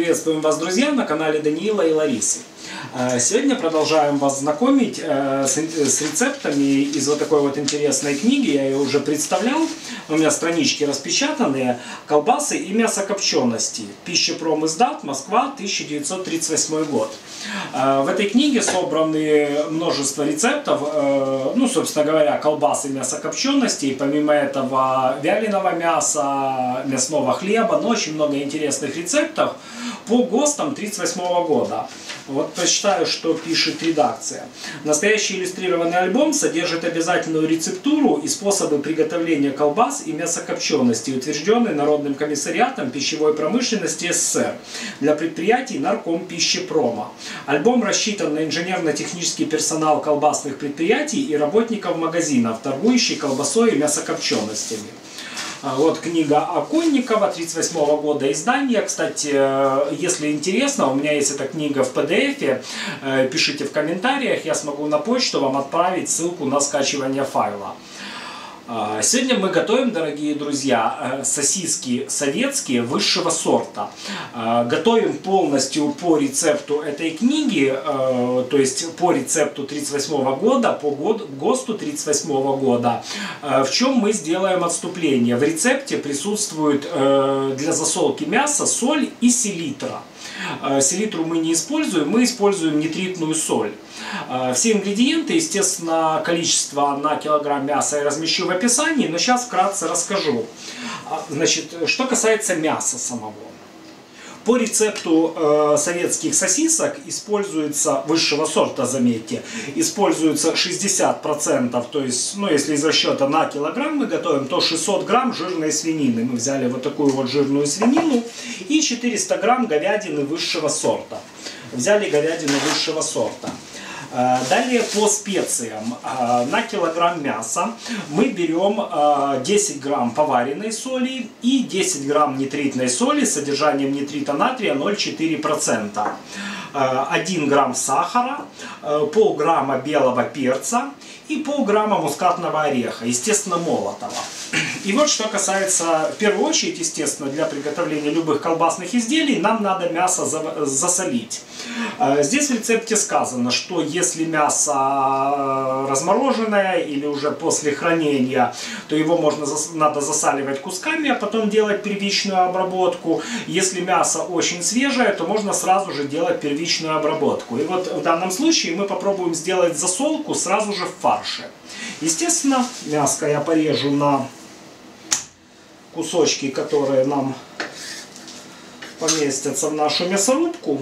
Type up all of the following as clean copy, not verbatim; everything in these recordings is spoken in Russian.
Приветствуем вас, друзья, на канале Даниила и Ларисы. Сегодня продолжаем вас знакомить с рецептами из вот такой вот интересной книги. Я ее уже представлял. У меня странички распечатанные. Колбасы и мясокопчености. Пищепром-издат, Москва, 1938 год. В этой книге собраны множество рецептов, собственно говоря, колбасы и мясокопчености. И помимо этого вяленого мяса, мясного хлеба, но очень много интересных рецептов по ГОСТам 1938 года. Вот прочитаю, что пишет редакция. Настоящий иллюстрированный альбом содержит обязательную рецептуру и способы приготовления колбас и мясокопчености, утвержденные Народным комиссариатом пищевой промышленности СССР для предприятий Наркомпищепрома. Альбом рассчитан на инженерно-технический персонал колбасных предприятий и работников магазинов, торгующих колбасой и мясокопченостями. Вот книга Оконникова, 1938 года издания. Кстати, если интересно, у меня есть эта книга в PDF. Пишите в комментариях, я смогу на почту вам отправить ссылку на скачивание файла. Сегодня мы готовим, дорогие друзья, сосиски советские высшего сорта. Готовим полностью по рецепту этой книги, то есть по рецепту 1938 года, по ГОСТу 1938 года. В чем мы сделаем отступление? В рецепте присутствует для засолки мяса соль и селитра. Селитру мы не используем, мы используем нитритную соль. Все ингредиенты, естественно, количество на килограмм мяса я размещу в описании, но сейчас вкратце расскажу. Значит, что касается мяса самого. По рецепту советских сосисок используется, высшего сорта, заметьте, используется 60%, то есть, если из расчета на килограмм мы готовим, то 600 грамм жирной свинины. Мы взяли вот такую вот жирную свинину и 400 грамм говядины высшего сорта. Взяли говядину высшего сорта. Далее по специям. На килограмм мяса мы берем 10 грамм поваренной соли и 10 грамм нитритной соли с содержанием нитрита натрия 0,4%. 1 грамм сахара, полграмма белого перца и полграмма мускатного ореха, естественно, молотого. И вот что касается, в первую очередь, естественно, для приготовления любых колбасных изделий нам надо мясо засолить. Здесь в рецепте сказано, что если мясо размороженное или уже после хранения, то его надо засаливать кусками, а потом делать первичную обработку. Если мясо очень свежее, то можно сразу же делать первичную обработку. И вот в данном случае мы попробуем сделать засолку сразу же в фарше. Естественно, мяско я порежу на кусочки, которые нам поместятся в нашу мясорубку.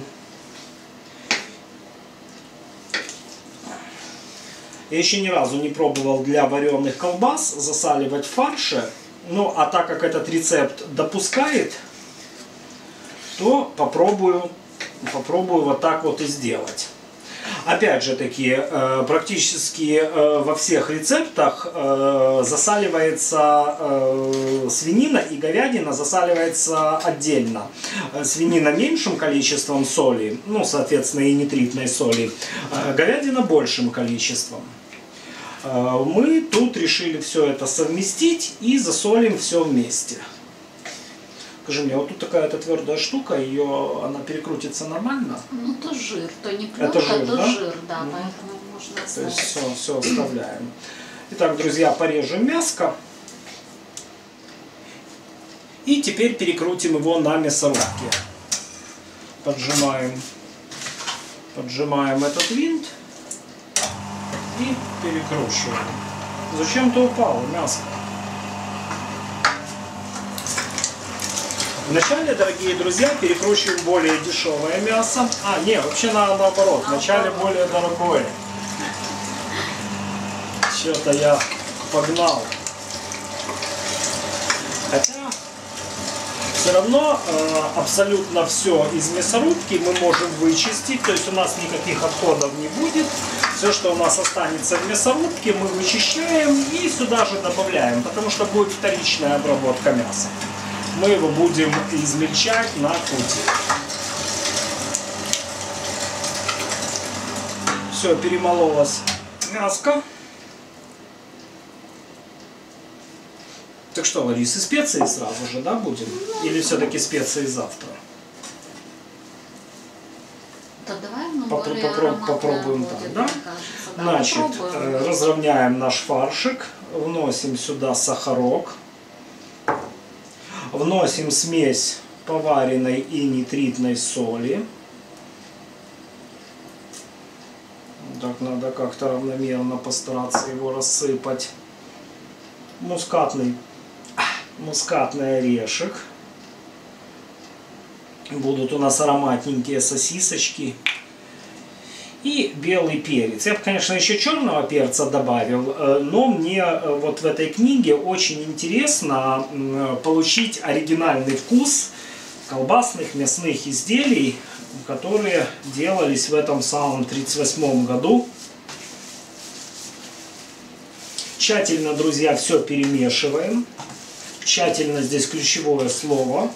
Я еще ни разу не пробовал для вареных колбас засаливать в фарше. А так как этот рецепт допускает, то попробую вот так вот и сделать. Опять же таки, практически во всех рецептах засаливается свинина и говядина засаливается отдельно. Свинина меньшим количеством соли, соответственно и нитритной соли, говядина большим количеством. Мы тут решили все это совместить и засолим все вместе. Скажи мне, вот тут такая-то твердая штука, она перекрутится нормально? То жир, то не пленка, это жир, то да? жир, да, поэтому можно оставить. То есть все оставляем. Итак, друзья, порежем мяско. И теперь перекрутим его на мясорубке. Поджимаем этот винт и перекручиваем. Зачем-то упало мяско. Вначале, дорогие друзья, перекручиваем более дешевое мясо. Вообще наоборот. Вначале более дорогое. Что-то я погнал. Хотя, все равно абсолютно все из мясорубки мы можем вычистить. То есть у нас никаких отходов не будет. Все, что у нас останется в мясорубке, мы вычищаем и сюда же добавляем. Потому что будет вторичная обработка мяса. Мы его будем измельчать на кути. Все, перемололось мяско. Так что, Лариса, специи сразу же, да, будем? Или все-таки специи завтра? То давай мы более ароматное попробуем будет, так, да? мне кажется. Да, Значит, попробуем. разровняем наш фаршик, вносим сюда сахарок, вносим смесь поваренной и нитритной соли. Так надо как-то равномерно постараться его рассыпать. Мускатный орешек. Будут у нас ароматненькие сосисочки. И белый перец. Я бы, конечно, еще черного перца добавил, но мне вот в этой книге очень интересно получить оригинальный вкус колбасных мясных изделий, которые делались в этом самом 1938 году. Тщательно, друзья, все перемешиваем. Тщательно здесь ключевое слово.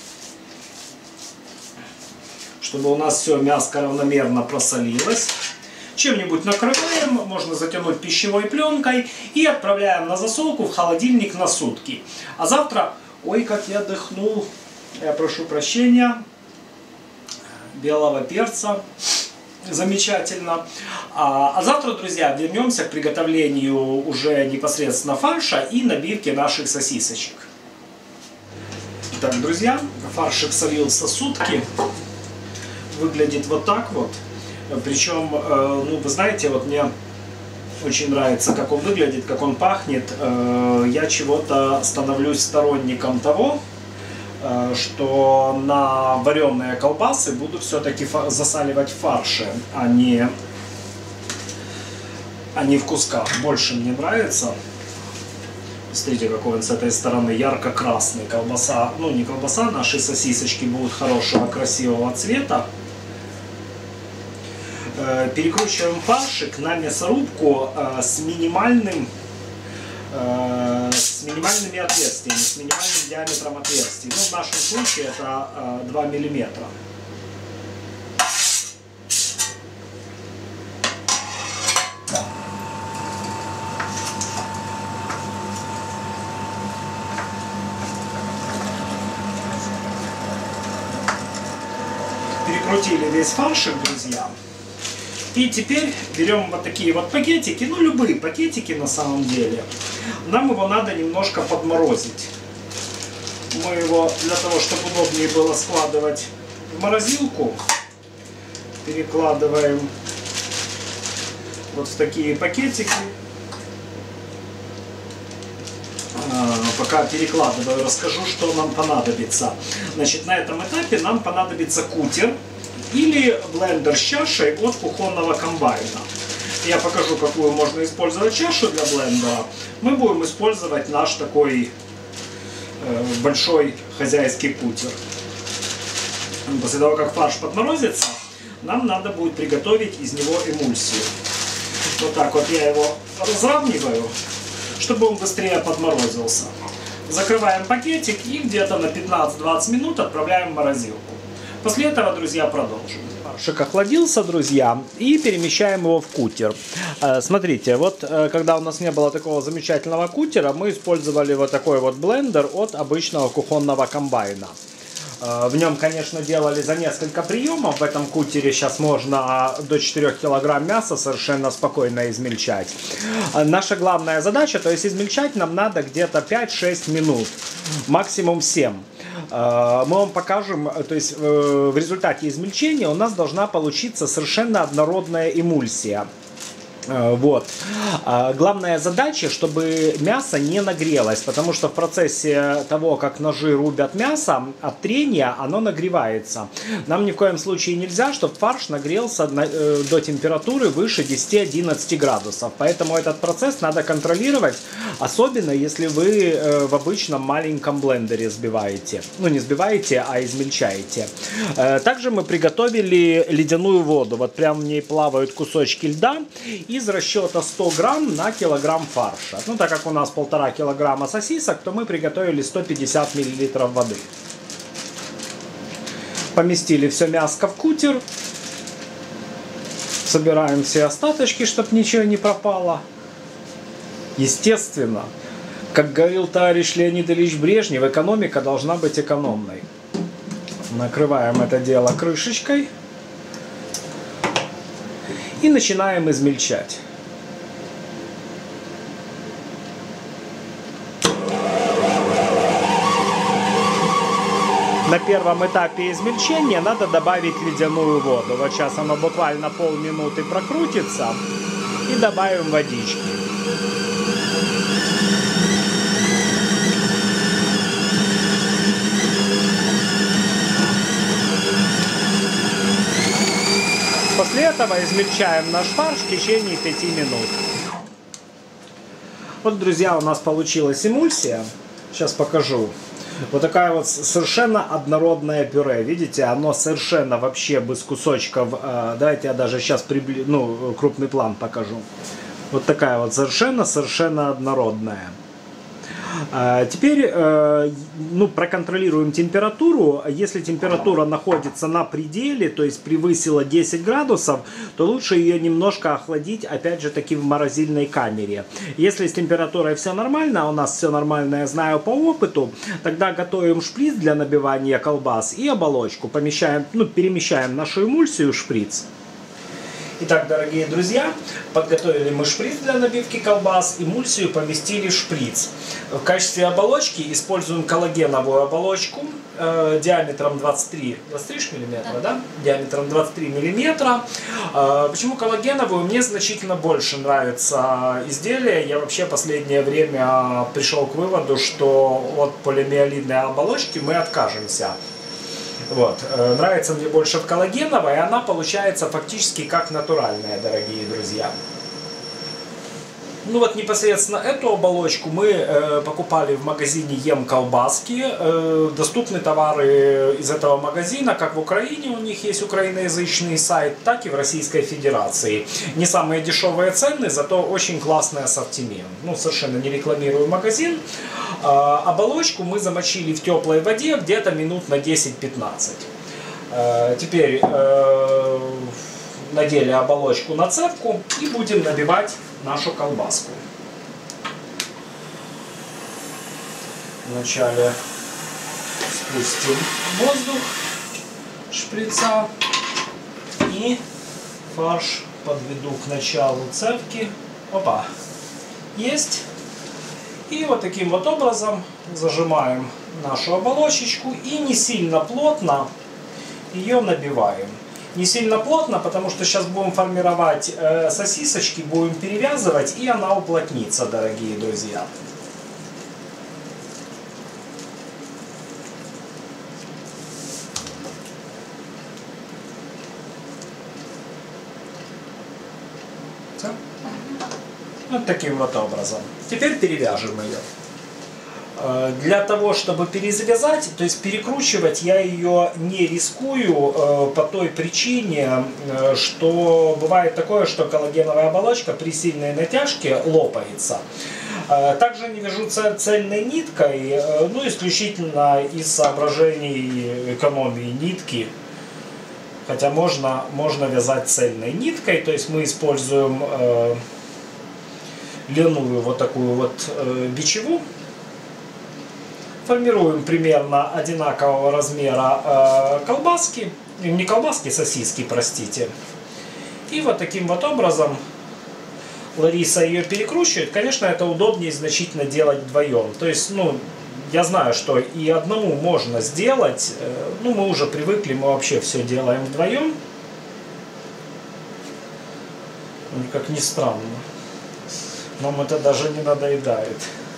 Чтобы у нас все мяско равномерно просолилось. Чем-нибудь накрываем, можно затянуть пищевой пленкой и отправляем на засолку в холодильник на сутки. А завтра, ой, как я дыхнул, я прошу прощения, белого перца, замечательно. А завтра, друзья, вернемся к приготовлению уже непосредственно фарша и набивки наших сосисочек. Итак, друзья, фаршик солился сутки. Выглядит вот так вот. Причем, ну, вы знаете, вот мне очень нравится, как он выглядит, как он пахнет. Я чего-то становлюсь сторонником того, что на вареные колбасы буду все-таки засаливать в фарше, а не в кусках. Больше мне нравится. Смотрите, какой он с этой стороны ярко-красный. Колбаса, ну не колбаса, наши сосисочки будут хорошего, красивого цвета. Перекручиваем фаршик на мясорубку с минимальными отверстиями, с минимальным диаметром отверстий. Ну, в нашем случае это 2 миллиметра. Перекрутили весь фаршик, друзья. И теперь берем вот такие вот пакетики, ну любые пакетики на самом деле. Нам его надо немножко подморозить. Мы его, для того, чтобы удобнее было складывать в морозилку, перекладываем вот в такие пакетики. Пока перекладываю, расскажу, что нам понадобится. Значит, на этом этапе нам понадобится кутер или блендер с чашей от кухонного комбайна. Я покажу, какую можно использовать чашу для блендера. Мы будем использовать наш такой большой хозяйский кутер. После того, как фарш подморозится, нам надо будет приготовить из него эмульсию. Вот так вот я его разравниваю, чтобы он быстрее подморозился. Закрываем пакетик и где-то на 15-20 минут отправляем в морозилку. После этого, друзья, продолжим. Фаршик охладился, друзья, и перемещаем его в кутер. Смотрите, вот когда у нас не было такого замечательного кутера, мы использовали вот такой вот блендер от обычного кухонного комбайна. В нем, конечно, делали за несколько приемов. В этом кутере сейчас можно до 4 килограмм мяса совершенно спокойно измельчать. Наша главная задача, то есть измельчать нам надо где-то 5-6 минут, максимум 7. Мы вам покажем, то есть в результате измельчения у нас должна получиться совершенно однородная эмульсия. Вот. Главная задача, чтобы мясо не нагрелось, потому что в процессе того, как ножи рубят мясо, от трения оно нагревается. Нам ни в коем случае нельзя, чтобы фарш нагрелся до температуры выше 10-11 градусов. Поэтому этот процесс надо контролировать, особенно если вы в обычном маленьком блендере взбиваете. Ну, не взбиваете, а измельчаете. Также мы приготовили ледяную воду. Вот прям в ней плавают кусочки льда. Из расчета 100 грамм на килограмм фарша. Ну, так как у нас 1,5 килограмма сосисок, то мы приготовили 150 миллилитров воды. Поместили все мяско в кутер. Собираем все остаточки, чтобы ничего не пропало. Естественно, как говорил товарищ Леонид Ильич Брежнев, экономика должна быть экономной. Накрываем это дело крышечкой. И начинаем измельчать. На первом этапе измельчения надо добавить ледяную воду. Вот сейчас оно буквально полминуты прокрутится. И добавим водички. После этого измельчаем наш фарш в течение 5 минут. Вот, друзья, у нас получилась эмульсия. Сейчас покажу. Вот такая вот совершенно однородное пюре. Видите, оно совершенно вообще без кусочков. Давайте я даже сейчас крупный план покажу. Вот такая вот совершенно однородная. Теперь проконтролируем температуру. Если температура находится на пределе, то есть превысила 10 градусов, то лучше ее немножко охладить, опять же таки в морозильной камере. Если с температурой все нормально, а у нас все нормально, я знаю по опыту, тогда готовим шприц для набивания колбас и оболочку. Перемещаем нашу эмульсию в шприц. Итак, дорогие друзья, подготовили мы шприц для набивки колбас, эмульсию поместили в шприц. В качестве оболочки используем коллагеновую оболочку диаметром 23 мм, да? Диаметром 23 мм. Почему коллагеновую? Мне значительно больше нравится изделие. Я вообще последнее время пришел к выводу, что от полимиелидной оболочки мы откажемся. Вот. Нравится мне больше в коллагеновой, и она получается фактически как натуральная, дорогие друзья. Ну вот непосредственно эту оболочку мы покупали в магазине Ем Колбаски. Доступны товары из этого магазина, как в Украине, у них есть украиноязычный сайт, так и в Российской Федерации. Не самые дешевые цены, зато очень классный ассортимент. Ну, совершенно не рекламирую магазин. Оболочку мы замочили в теплой воде где-то минут на 10-15. Теперь надели оболочку на цепку и будем набивать нашу колбаску. Вначале спустим воздух шприца и фарш подведу к началу цепки. Опа! Есть! И вот таким вот образом зажимаем нашу оболочечку и не сильно плотно ее набиваем. Не сильно плотно, потому что сейчас будем формировать сосисочки, будем перевязывать, и она уплотнится, дорогие друзья. Все? Вот таким вот образом. Теперь перевяжем ее. Для того, чтобы перезавязать, то есть перекручивать, я ее не рискую по той причине, что бывает такое, что коллагеновая оболочка при сильной натяжке лопается. Также не вяжу цельной ниткой, исключительно из соображений экономии нитки. Хотя можно вязать цельной ниткой, то есть мы используем льняную вот такую вот бичеву. Формируем примерно одинакового размера колбаски, не колбаски, сосиски, простите. И вот таким вот образом Лариса ее перекручивает. Конечно, это удобнее значительно делать вдвоем. То есть, я знаю, что и одному можно сделать. Мы уже привыкли, мы вообще все делаем вдвоем. Как ни странно. Нам это даже не надоедает.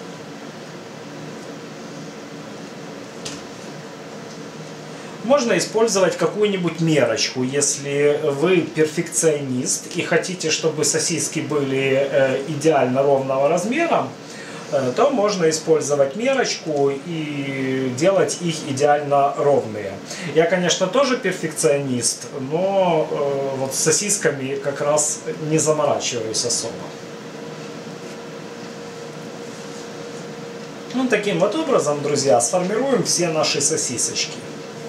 Можно использовать какую-нибудь мерочку, если вы перфекционист и хотите, чтобы сосиски были идеально ровного размера, то можно использовать мерочку и делать их идеально ровные. Я, конечно, тоже перфекционист, но вот с сосисками как раз не заморачиваюсь особо. Таким вот образом, друзья, сформируем все наши сосисочки.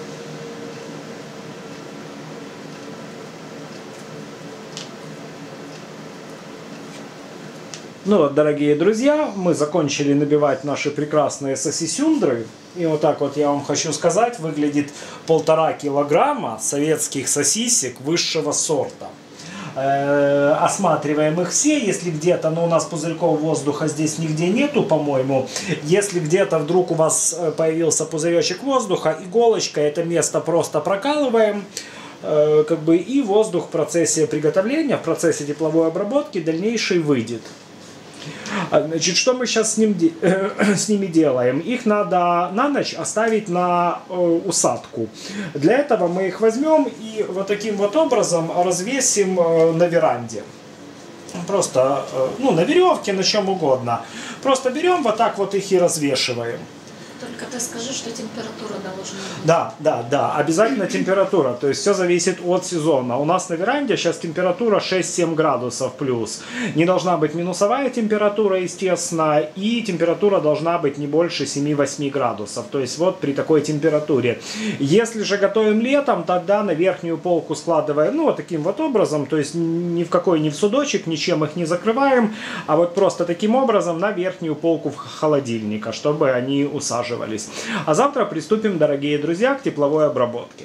Дорогие друзья, мы закончили набивать наши прекрасные сосисюндры. И вот так вот я вам хочу сказать, выглядит 1,5 килограмма советских сосисек высшего сорта. осматриваем их все. Если где-то, ну, у нас пузырьков воздуха здесь нигде нету, по-моему. Если где-то вдруг у вас появился пузыречек воздуха, иголочкой это место просто прокалываем. Как бы, и воздух в процессе приготовления, в процессе тепловой обработки дальнейший выйдет. Значит, что мы сейчас с ними делаем? Их надо на ночь оставить на усадку. Для этого мы их возьмем и вот таким вот образом развесим на веранде. Просто, ну, на веревке, на чем угодно. Просто берем вот так вот их и развешиваем. Только ты скажи, что температура должна быть. Да, обязательно температура. То есть все зависит от сезона. У нас на веранде сейчас температура 6-7 градусов плюс. Не должна быть минусовая температура, естественно, и температура должна быть не больше 7-8 градусов. То есть вот при такой температуре. Если же готовим летом, тогда на верхнюю полку складываем, ну, вот таким вот образом. То есть ни в какой, ни в судочек, ничем их не закрываем, а вот просто таким образом на верхнюю полку холодильника, чтобы они усаживались. А завтра приступим, дорогие друзья, к тепловой обработке.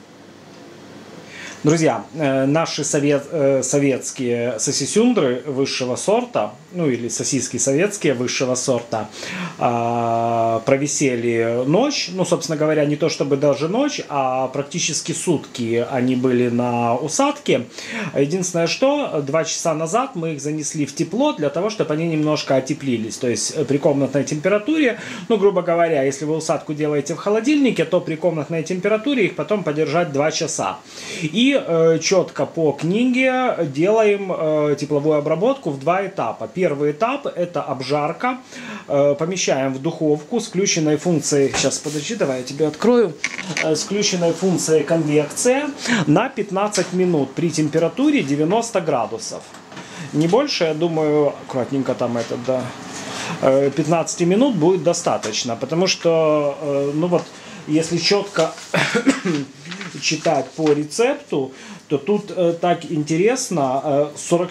Друзья, наши советские сосисюндры высшего сорта, ну или сосиски советские высшего сорта, провисели ночь, ну, собственно говоря, не то чтобы даже ночь, а практически сутки они были на усадке. Единственное, что 2 часа назад мы их занесли в тепло для того, чтобы они немножко отеплились, то есть при комнатной температуре, ну, грубо говоря, если вы усадку делаете в холодильнике, то при комнатной температуре их потом подержать 2 часа. И четко по книге делаем тепловую обработку в 2 этапа. Первый этап — это обжарка. Помещаем в духовку с включенной функцией, сейчас подожди, давай я тебе открою, с включенной функцией конвекция на 15 минут при температуре 90 градусов. Не больше, я думаю, аккуратненько там это, да, 15 минут будет достаточно, потому что, ну вот, если четко читать по рецепту, то тут так интересно,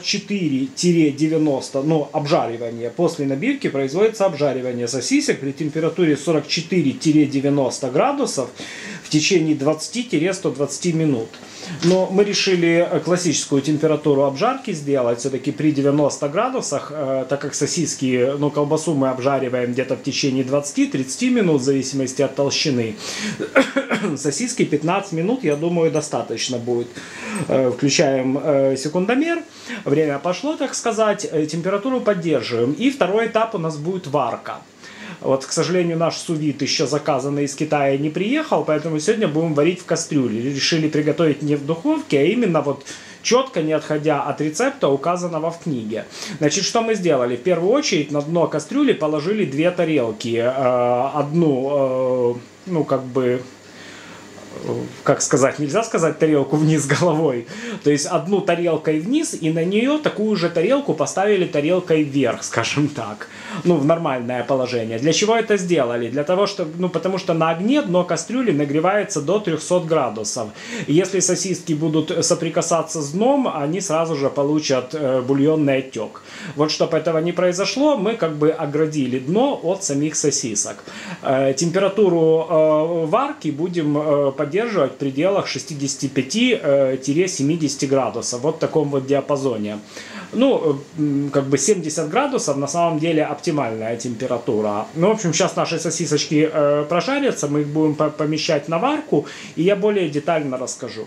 44-90, ну, обжаривание. После набивки производится обжаривание сосисек при температуре 44-90 градусов в течение 20-120 минут. Но мы решили классическую температуру обжарки сделать все-таки при 90 градусах, так как сосиски, ну, колбасу мы обжариваем где-то в течение 20-30 минут, в зависимости от толщины. Сосиски 15 минут, я думаю, достаточно будет. Включаем секундомер, время пошло, так сказать, температуру поддерживаем. И второй этап у нас будет варка. Вот, к сожалению, наш сувид еще заказанный из Китая не приехал, поэтому сегодня будем варить в кастрюле. Решили приготовить не в духовке, а именно вот четко, не отходя от рецепта, указанного в книге. Значит, что мы сделали? В первую очередь на дно кастрюли положили 2 тарелки. Одну, ну, как бы, как сказать, нельзя сказать тарелку вниз головой. То есть одну тарелкой вниз, и на нее такую же тарелку поставили тарелкой вверх, скажем так. Ну, в нормальное положение. Для чего это сделали? Для того, чтобы, ну, потому что на огне дно кастрюли нагревается до 300 градусов. И если сосиски будут соприкасаться с дном, они сразу же получат бульонный отек. Вот чтобы этого не произошло, мы как бы оградили дно от самих сосисок. Температуру варки будем поддерживать в пределах 65-70 градусов. Вот в таком вот диапазоне. Ну, как бы 70 градусов на самом деле оптимальная температура. Ну, в общем, сейчас наши сосисочки прожарятся, мы их будем помещать на варку, и я более детально расскажу.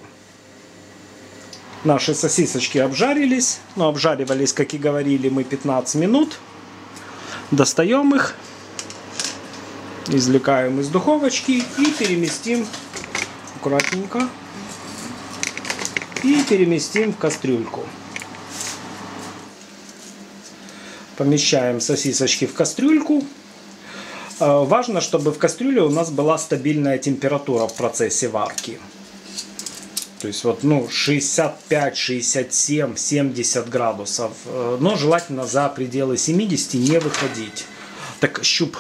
Наши сосисочки обжарились, но обжаривались, как и говорили, мы 15 минут. Достаем их, извлекаем из духовочки и переместим аккуратненько. И переместим в кастрюльку. Помещаем сосисочки в кастрюльку. Важно, чтобы в кастрюле у нас была стабильная температура в процессе варки. То есть вот, ну, 65, 67, 70 градусов. Но желательно за пределы 70 не выходить. Так, щуп.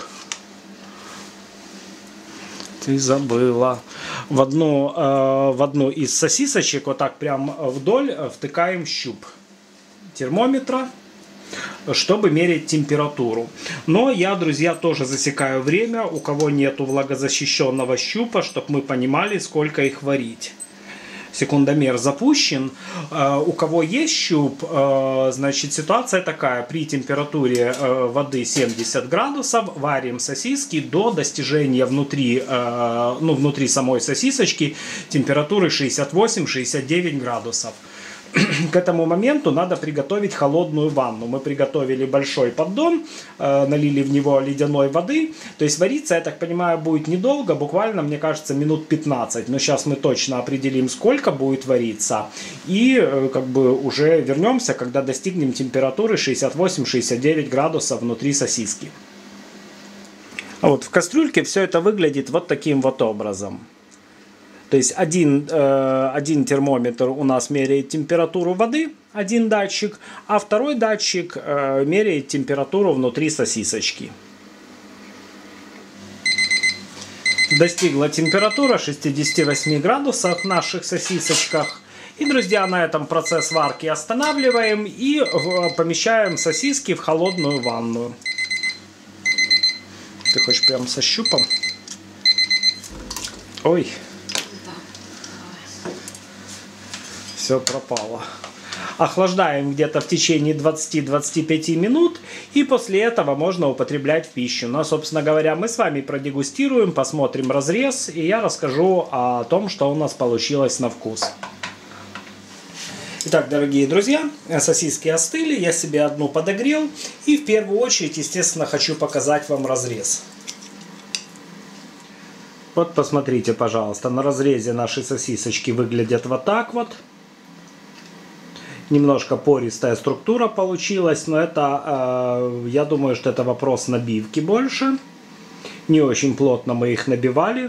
Ты забыла. В одну из сосисочек вот так прям вдоль втыкаем щуп термометра, чтобы мерить температуру. Но я, друзья, тоже засекаю время, у кого нету влагозащищенного щупа, чтобы мы понимали, сколько их варить. Секундомер запущен. У кого есть щуп, значит, ситуация такая. При температуре воды 70 градусов варим сосиски до достижения внутри самой сосисочки температуры 68-69 градусов. К этому моменту надо приготовить холодную ванну. Мы приготовили большой поддон, налили в него ледяной воды. То есть вариться, я так понимаю, будет недолго, буквально, мне кажется, минут 15. Но сейчас мы точно определим, сколько будет вариться. И как бы уже вернемся, когда достигнем температуры 68-69 градусов внутри сосиски. А вот в кастрюльке все это выглядит вот таким вот образом. То есть один термометр у нас меряет температуру воды, один датчик, а второй датчик меряет температуру внутри сосисочки. Достигла температура 68 градусов в наших сосисочках. И, друзья, на этом процесс варки останавливаем и помещаем сосиски в холодную ванну. Ты хочешь прям со щупом? Ой. Все пропало. Охлаждаем где-то в течение 20-25 минут. И после этого можно употреблять в пищу. Но, собственно говоря, мы с вами продегустируем, посмотрим разрез. И я расскажу о том, что у нас получилось на вкус. Итак, дорогие друзья, сосиски остыли. Я себе одну подогрел. И в первую очередь, естественно, хочу показать вам разрез. Вот посмотрите, пожалуйста, на разрезе наши сосисочки выглядят вот так вот. Немножко пористая структура получилась, но это, я думаю, что это вопрос набивки больше. Не очень плотно мы их набивали.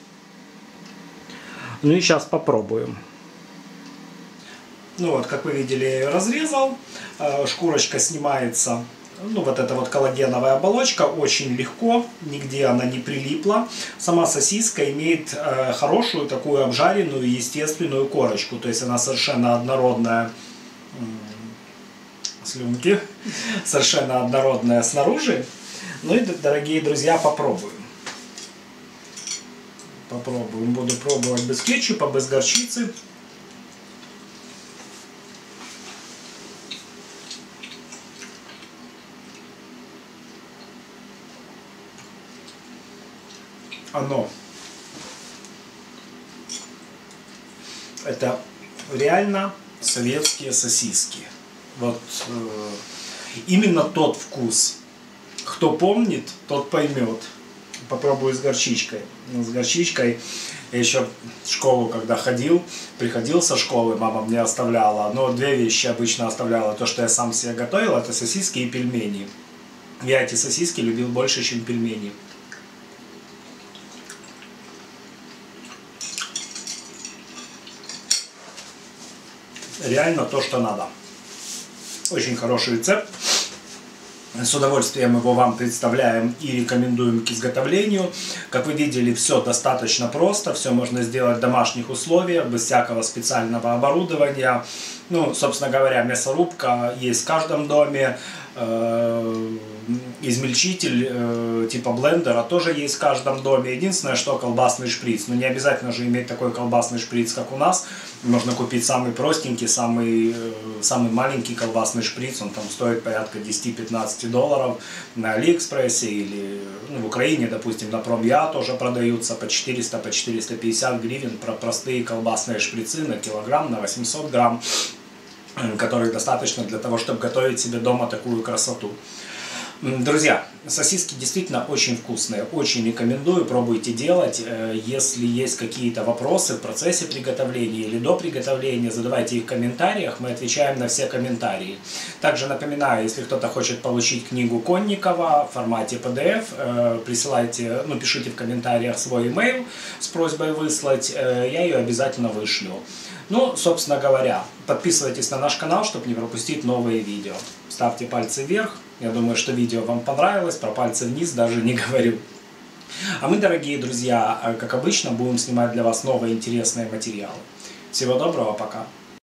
Ну и сейчас попробуем. Ну вот, как вы видели, я ее разрезал. Шкурочка снимается. Ну, вот эта вот коллагеновая оболочка очень легко, нигде она не прилипла. Сама сосиска имеет хорошую такую обжаренную естественную корочку. То есть она совершенно однородная. Слюнки. Совершенно однородная снаружи. Ну и, дорогие друзья, попробуем. Попробуем. Буду пробовать без кетчупа, без горчицы. Это реально советские сосиски. Вот именно тот вкус. Кто помнит, тот поймет. Попробую с горчичкой. С горчичкой я еще в школу, когда приходил со школы, мама мне оставляла. Но две вещи обычно оставляла. То, что я сам себе готовил, это сосиски и пельмени. Я эти сосиски любил больше, чем пельмени. Реально то, что надо. Очень хороший рецепт. С удовольствием его вам представляем и рекомендуем к изготовлению. Как вы видели, все достаточно просто. Все можно сделать в домашних условиях, без всякого специального оборудования. Ну, собственно говоря, мясорубка есть в каждом доме. Измельчитель типа блендера тоже есть в каждом доме. Единственное, что колбасный шприц. Но не обязательно же иметь такой колбасный шприц, как у нас. Можно купить самый простенький, самый маленький колбасный шприц. Он там стоит порядка 10-15 долларов на Алиэкспрессе или в Украине, допустим, на Промя тоже продаются по 400, по 450 гривен простые колбасные шприцы на килограмм, на 800 грамм, которых достаточно для того, чтобы готовить себе дома такую красоту. Друзья, сосиски действительно очень вкусные, очень рекомендую, пробуйте делать. Если есть какие-то вопросы в процессе приготовления или до приготовления, задавайте их в комментариях, мы отвечаем на все комментарии. Также напоминаю, если кто-то хочет получить книгу Конникова в формате PDF, присылайте, пишите в комментариях свой email с просьбой выслать, я ее обязательно вышлю. Ну, собственно говоря, подписывайтесь на наш канал, чтобы не пропустить новые видео. Ставьте пальцы вверх. Я думаю, что видео вам понравилось. Про пальцы вниз даже не говорю. А мы, дорогие друзья, как обычно, будем снимать для вас новые интересные материалы. Всего доброго, пока.